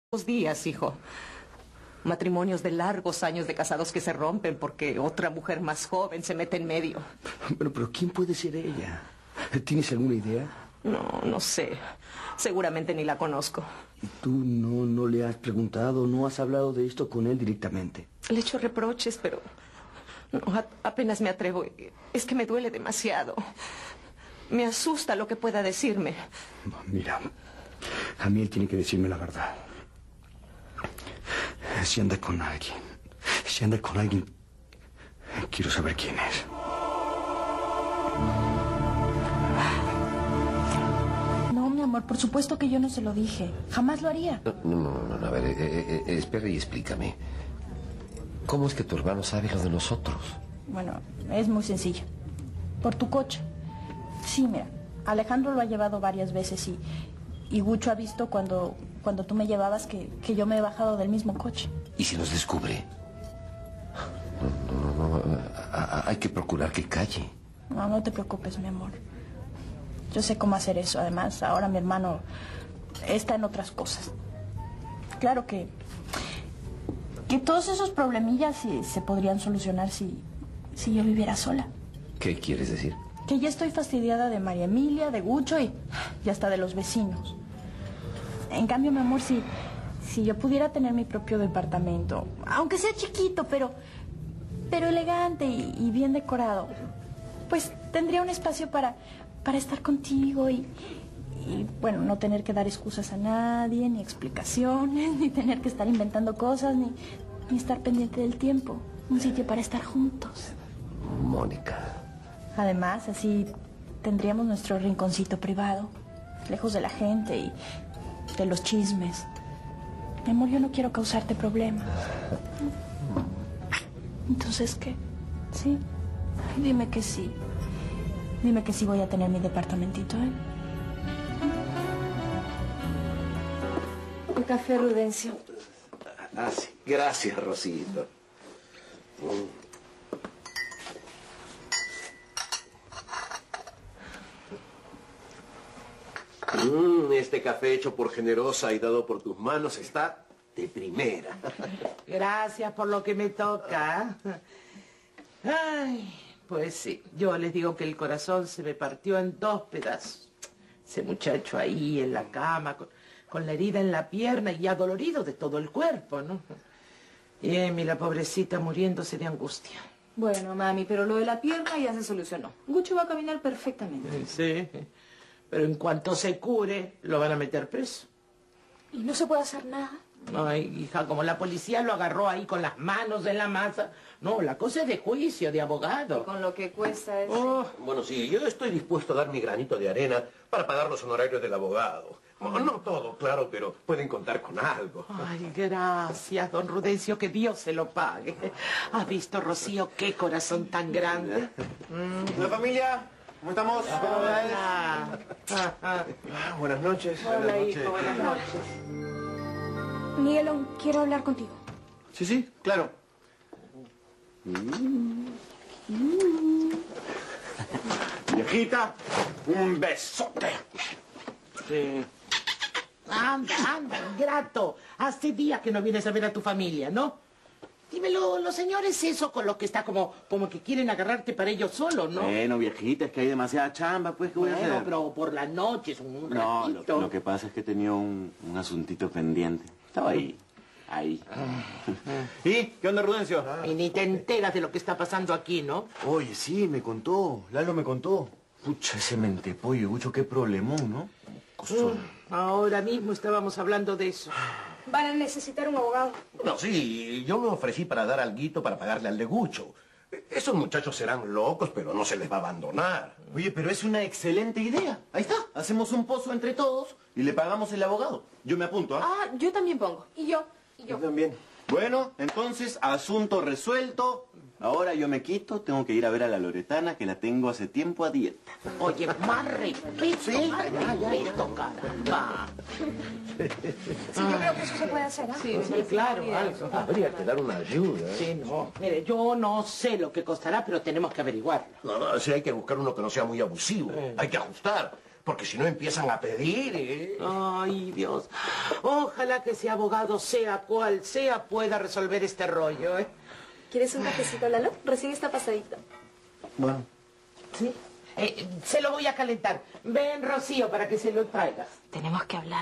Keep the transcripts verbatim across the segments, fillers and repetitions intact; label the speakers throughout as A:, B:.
A: Dos días, hijo. Matrimonios de largos años de casados que se rompen porque otra mujer más joven se mete en medio.
B: Bueno, pero ¿quién puede ser ella? ¿Tienes alguna idea?
A: No, no sé. Seguramente ni la conozco.
B: ¿Y tú no, no le has preguntado, no has hablado de esto con él directamente?
A: Le echo reproches, pero no, a- apenas me atrevo. Es que me duele demasiado. Me asusta lo que pueda decirme.
B: Mira, a mí él tiene que decirme la verdad. Si anda con alguien, si anda con alguien, quiero saber quién es.
C: No, mi amor, por supuesto que yo no se lo dije. Jamás lo haría.
D: No, no, no, no, a ver, eh, eh, eh, espera y explícame. ¿Cómo es que tu hermano sabe lo de nosotros?
C: Bueno, es muy sencillo. Por tu coche. Sí, mira, Alejandro lo ha llevado varias veces y, y Gucho ha visto cuando, cuando tú me llevabas que, que yo me he bajado del mismo coche.
D: ¿Y si nos descubre? No, no, no, no, a- a- hay que procurar que calle.
C: No, no te preocupes, mi amor. Yo sé cómo hacer eso. Además, ahora mi hermano está en otras cosas. Claro que... que todos esos problemillas sí, se podrían solucionar si, si yo viviera sola.
D: ¿Qué quieres decir?
C: Que ya estoy fastidiada de María Emilia, de Gucho y, y hasta de los vecinos. En cambio, mi amor, si, si yo pudiera tener mi propio departamento, aunque sea chiquito, pero, pero elegante y, y bien decorado, pues tendría un espacio para, para estar contigo y, y, bueno, no tener que dar excusas a nadie, ni explicaciones, ni tener que estar inventando cosas, ni, ni estar pendiente del tiempo. Un sitio para estar juntos.
D: Mónica.
C: Además, así tendríamos nuestro rinconcito privado, lejos de la gente y de los chismes. Mi amor, yo no quiero causarte problemas. Entonces, ¿qué? ¿Sí? Ay, dime que sí. Dime que sí voy a tener mi departamentito, ¿eh?
A: Un café, Rudencio.
E: Ah, sí. Gracias, Rosito. Mm, este café hecho por Generosa y dado por tus manos está de primera.
F: Gracias por lo que me toca. Ay, pues sí, yo les digo que el corazón se me partió en dos pedazos. Ese muchacho ahí en la cama, con, con la herida en la pierna y adolorido de todo el cuerpo, ¿no? Y Emi, la pobrecita, muriéndose de angustia.
G: Bueno, mami, pero lo de la pierna ya se solucionó. Gucho va a caminar perfectamente.
F: Sí, pero en cuanto se cure, lo van a meter preso.
G: ¿Y no se puede hacer nada?
F: Ay, hija, como la policía lo agarró ahí con las manos en la masa. No, la cosa es de juicio, de abogado.
G: Con lo que cuesta eso.
F: Oh,
E: Bueno, sí, yo estoy dispuesto a dar mi granito de arena para pagar los honorarios del abogado. Bueno, no todo, claro, pero pueden contar con algo.
F: ay, gracias, don Rudencio, que Dios se lo pague. ¿Ha visto, Rocío, qué corazón tan grande?
H: ¿La familia? ¿Cómo estamos?
F: Hola. Ah, ah.
H: Ah, buenas noches.
G: Hola, hijo, buenas noches. Miguelón, quiero hablar contigo.
H: Sí, sí, claro. Viejita, un besote.
F: Sí. Anda, anda, ingrato. Hace días que no vienes a ver a tu familia, ¿no? Dímelo, los señores, eso con lo que está como, como que quieren agarrarte para ellos solos, ¿no?
H: Bueno, viejita, es que hay demasiada chamba, pues, ¿qué voy a
F: Bueno,
H: hacer?
F: pero por las noches, un
H: No, lo,
F: ratito.
H: lo que pasa es que tenía un, un asuntito pendiente. Estaba ahí, ahí. ¿Y? ¿Qué onda, Rudencio?
F: Y ni te enteras de lo que está pasando aquí, ¿no?
H: Oye, sí, me contó. Lalo me contó. Pucha, ese mentepollo, Gucho, qué problemón, ¿no?
F: Mm, Ahora mismo estábamos hablando de eso.
G: Van a necesitar un abogado.
E: No, sí, yo me ofrecí para dar alguito para pagarle al de Gucho. Esos muchachos serán locos, pero no se les va a abandonar.
H: Oye, pero es una excelente idea. Ahí está. Hacemos un pozo entre todos y le pagamos el abogado. Yo me apunto, ¿ah?
G: Ah, yo también pongo. Y yo, y yo.
H: también. Bueno, entonces, asunto resuelto. Ahora yo me quito, tengo que ir a ver a la Loretana, que la tengo hace tiempo a dieta.
F: Oye, más respeto, más respeto, caramba.
G: Sí, yo creo que eso se puede hacer, ¿ah?
F: Sí, sí, claro, algo.
E: Habría que dar una ayuda.
F: Sí, no. Mire, yo no sé lo que costará, pero tenemos que averiguarlo.
E: No, no, sí hay que buscar uno que no sea muy abusivo. Hay que ajustar. porque si no empiezan a pedir, ¿eh?
F: Ay, Dios. Ojalá que ese abogado, sea cual sea, pueda resolver este rollo, ¿eh?
I: ¿Quieres un cafecito, Lalo? Recién está pasadito.
H: Bueno.
F: Sí. Eh, se lo voy a calentar. Ven, Rocío, para que se lo traigas.
C: Tenemos que hablar.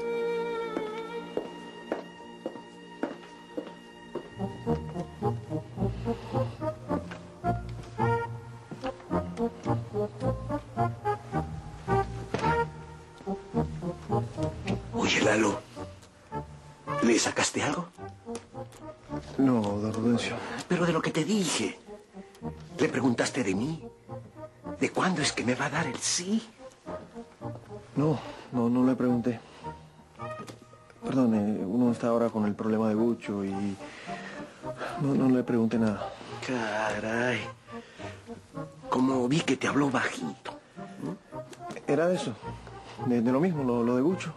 E: Oye, Lalo, ¿le sacaste algo?
B: No, don Rudencio.
E: Pero de lo que te dije. ¿Le preguntaste de mí? ¿De cuándo es que me va a dar el sí?
B: No, no, no le pregunté. Perdone, uno está ahora con el problema de Gucho y no, no le pregunté nada.
E: Caray. Como vi que te habló bajito.
B: Era de eso, de, de lo mismo, lo, lo de Gucho.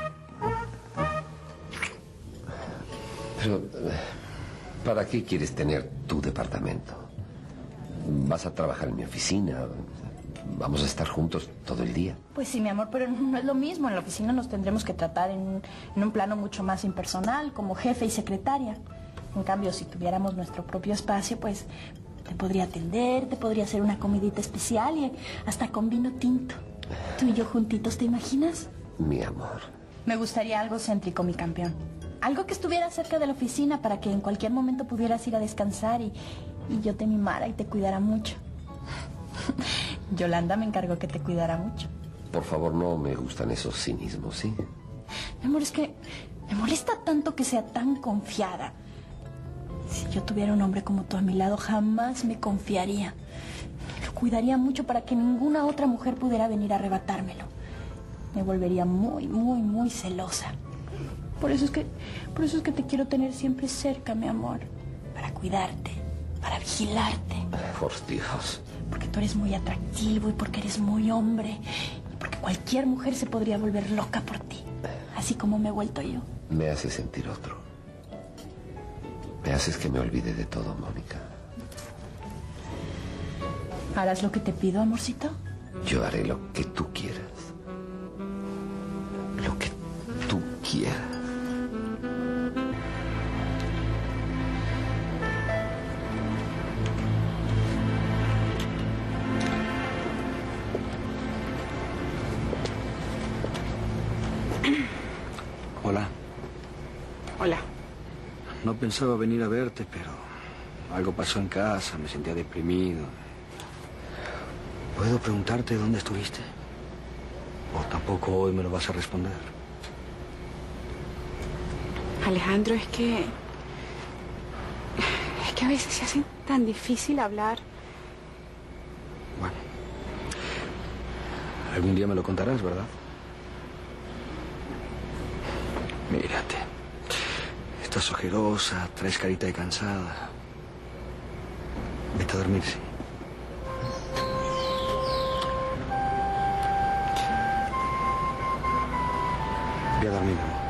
D: Pero, ¿para qué quieres tener tu departamento? ¿Vas a trabajar en mi oficina? ¿Vamos a estar juntos todo el día?
C: Pues sí, mi amor, pero no es lo mismo. En la oficina nos tendremos que tratar en un, en un plano mucho más impersonal, como jefe y secretaria. En cambio, si tuviéramos nuestro propio espacio, pues te podría atender, te podría hacer una comidita especial y hasta con vino tinto. Tú y yo juntitos, ¿te imaginas?
D: Mi amor.
C: Me gustaría algo céntrico, mi campeón. Algo que estuviera cerca de la oficina para que en cualquier momento pudieras ir a descansar y, y yo te mimara y te cuidara mucho. Yolanda me encargó que te cuidara mucho.
D: Por favor, no me gustan esos cinismos, ¿sí?
C: Mi amor, es que me molesta tanto que sea tan confiada. Si yo tuviera un hombre como tú a mi lado, jamás me confiaría. Lo cuidaría mucho para que ninguna otra mujer pudiera venir a arrebatármelo. Me volvería muy, muy, muy celosa. Por eso es que, por eso es que te quiero tener siempre cerca, mi amor. Para cuidarte, para vigilarte.
D: Por Dios.
C: Porque tú eres muy atractivo y porque eres muy hombre. Y porque cualquier mujer se podría volver loca por ti. Así como me he vuelto yo.
D: Me haces sentir otro. Me haces que me olvide de todo, Mónica.
C: ¿Harás lo que te pido, amorcito?
D: Yo haré lo que tú quieras. Lo que tú quieras.
B: Hola.
F: Hola.
B: No pensaba venir a verte, pero algo pasó en casa, me sentía deprimido. ¿Puedo preguntarte dónde estuviste? ¿O tampoco hoy me lo vas a responder?
J: Alejandro, es que... Es que a veces se hace tan difícil hablar.
B: Bueno. Algún día me lo contarás, ¿verdad? Mírate. Estás ojerosa, traes carita de cansada. Vete a dormir, sí. Voy a dormir, amor.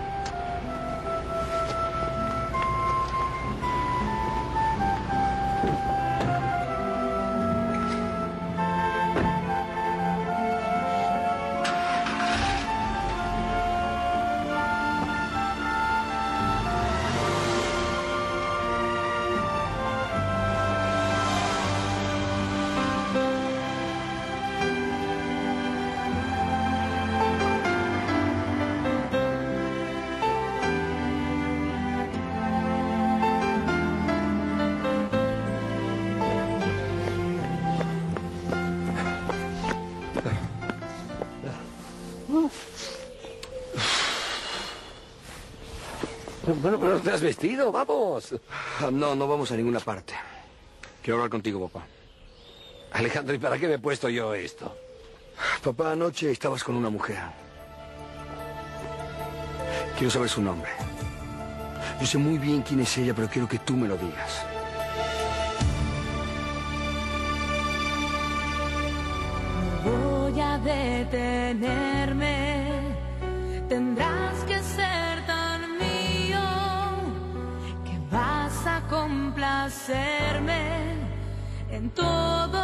E: Bueno, pero te has vestido, vamos.
B: No, no vamos a ninguna parte. Quiero hablar contigo, papá.
E: Alejandro, ¿y para qué me he puesto yo esto?
B: Papá, anoche estabas con una mujer. Quiero saber su nombre. Yo sé muy bien quién es ella, pero quiero que tú me lo digas.
K: Voy a detenerme. Tendrás que ser tan mío que vas a complacerme en todo.